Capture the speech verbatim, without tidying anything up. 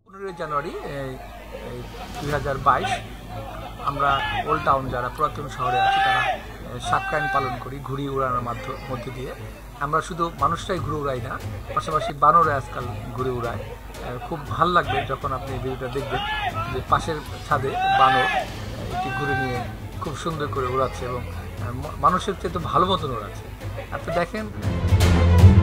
পনেরোই জানুয়ারি দুই হাজার বাইশ আমরা ওল্ড টাউন যারা পুরাতন শহরে আছি তারা সাতকায়ন পালন করি ঘুড়ি উড়ানোর মাধ্যম মধ্যে দিয়ে। আমরা শুধু মানুষরাই ঘুরে উড়াই না, পাশাপাশি বানরে আজকাল ঘুরে উড়ায়। খুব ভাল লাগবে যখন আপনি ভিডিওটা দেখবেন যে পাশের ছাদে বানর একটি ঘুরে নিয়ে খুব সুন্দর করে উড়াচ্ছে এবং মানুষের চেয়ে তো ভালো মতন উড়াচ্ছে। আপনি দেখেন।